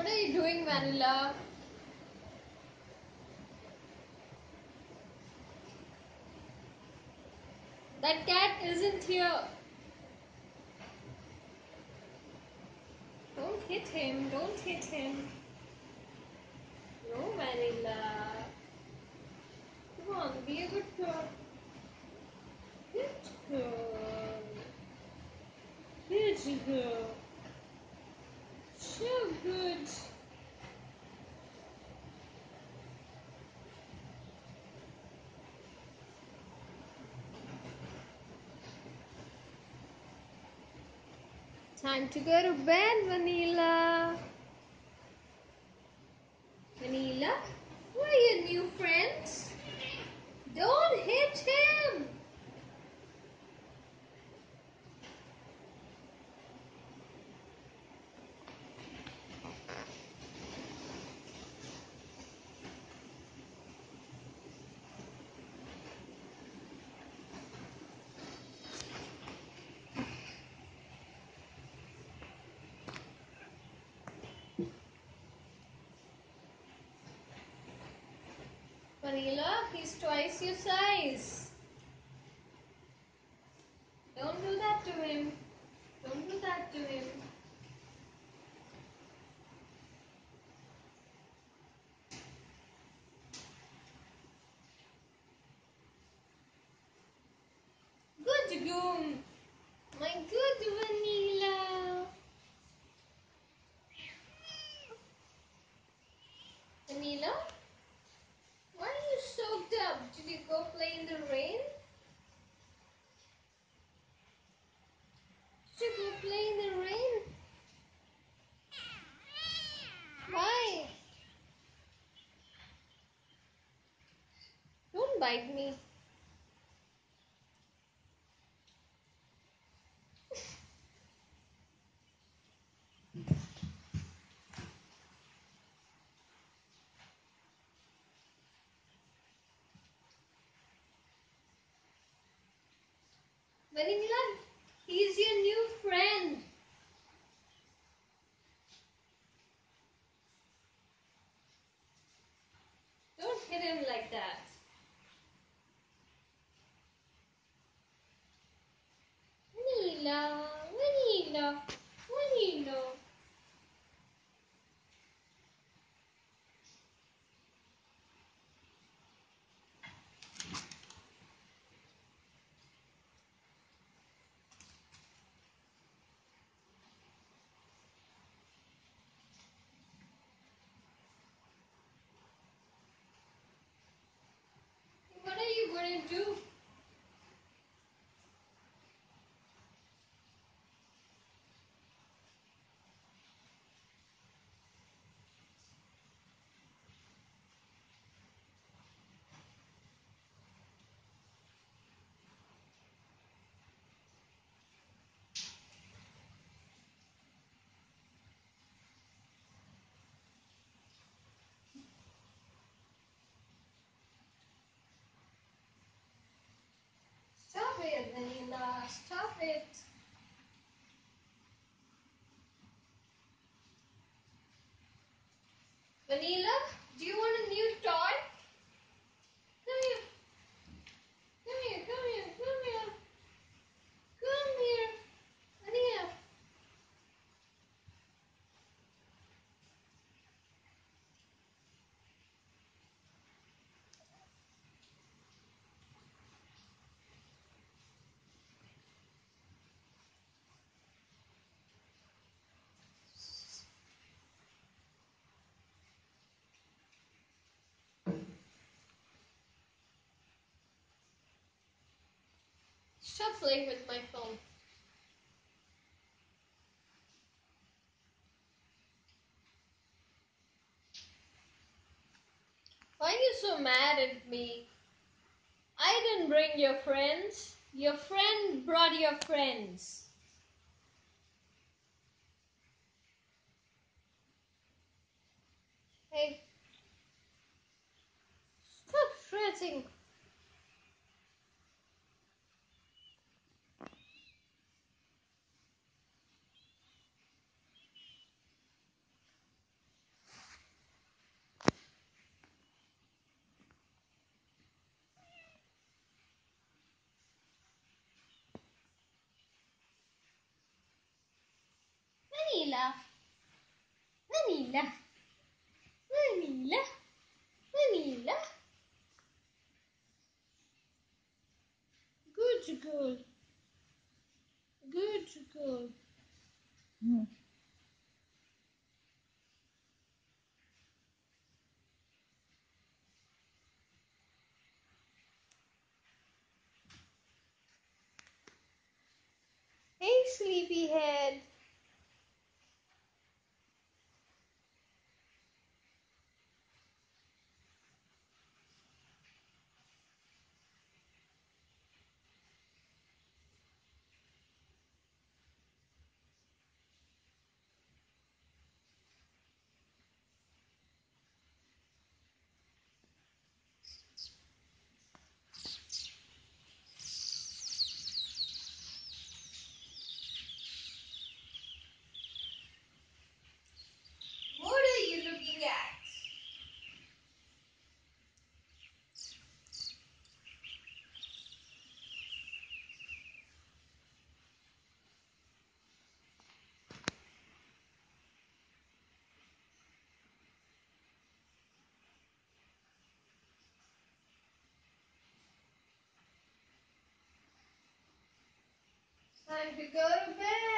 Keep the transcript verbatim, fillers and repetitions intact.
What are you doing, Manila? That cat isn't here. Don't hit him. Don't hit him. No, Manila. Come on, be a good girl. Good girl. Good girl. So good. Time to go to bed, Vanilla. Vanilla, who are your new friends? Don't hit him. Vanilla, he's twice your size. Don't do that to him. Don't do that to him. Good goon. My good Vanilla. Vanilla, why are you soaked up? Did you go play in the rain? Did you go play in the rain? Why? Don't bite me. Vanilla, he's your new friend. Don't hit him like that. Vanilla, Vanilla, Vanilla. What are you going to do? Stop it, Vanilla. Stop it. Vanilla, do you want a new toy? Come here. Come here, come here, come here. Come here. Vanilla. Stop playing with my phone. Why are you so mad at me? I didn't bring your friends. Your friend brought your friends. Hey, stop fretting. Manila. Manila. Manila. Good girl. Good girl. Mm. Hey, sleepyhead. What are you looking at? Time to go to bed.